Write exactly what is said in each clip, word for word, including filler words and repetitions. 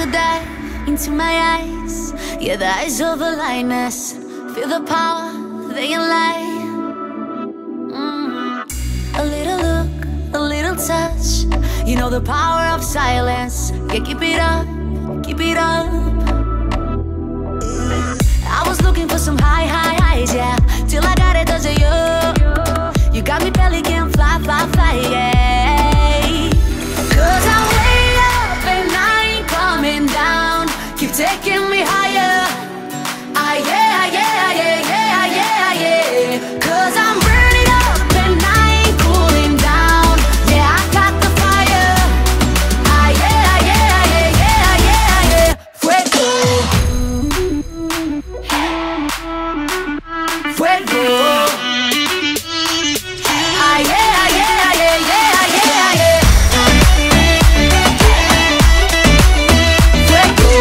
to dive into my eyes. Yeah, the eyes of a lioness. Feel the power, they can lie. mm. A little look, a little touch. You know the power of silence. Yeah, keep it up, keep it up. I was looking for some high, high highs, yeah, till I got it, does it you? You got me pelican, fly, fly, fly, yeah. Cause I'm way up and I ain't coming down. Keep taking me higher. Ah, yeah, yeah, yeah, yeah, yeah, yeah. Cause I'm burning up and I ain't cooling down. Yeah, I got the fire. Ah, yeah, yeah, yeah, yeah, yeah, yeah. Fuego. Fuego. Ah, yeah, yeah, yeah, yeah, yeah, yeah. Fuego.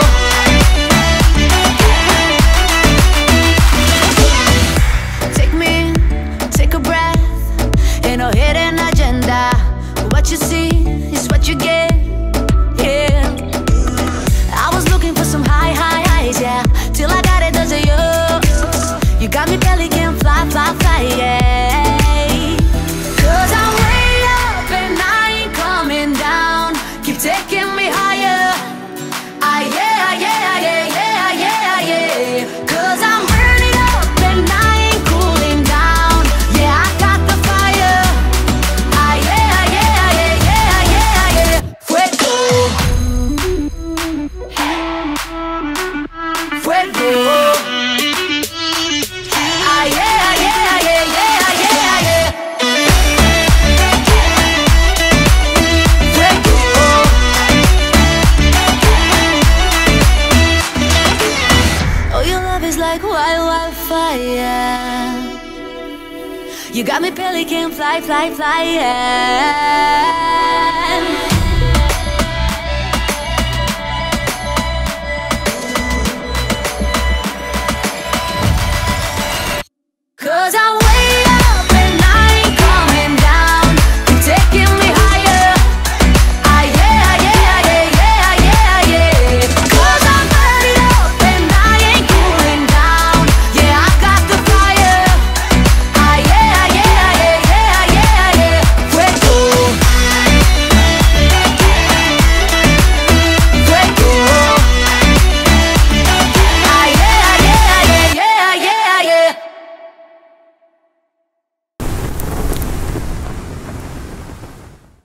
Take me, take a breath. Ain't no hidden agenda. What you see is what you get. Yeah. I was looking for some high, high highs, yeah, till I got it, does it you? You got me pelican, fly, fly, fly, yeah. Cause I'm way up and I ain't coming down. Keep taking me higher. Ah, yeah, yeah, yeah, yeah, yeah, yeah. Cause I'm burning up and I ain't cooling down. Yeah, I got the fire. Ah, yeah, yeah, yeah, yeah, yeah, yeah. Fuego. Fuego. Ah, yeah, yeah, yeah, yeah, yeah, yeah. Fuego. Oh, your love is like wild, wildfire. You got me pelican, fly, fly, fly, yeah.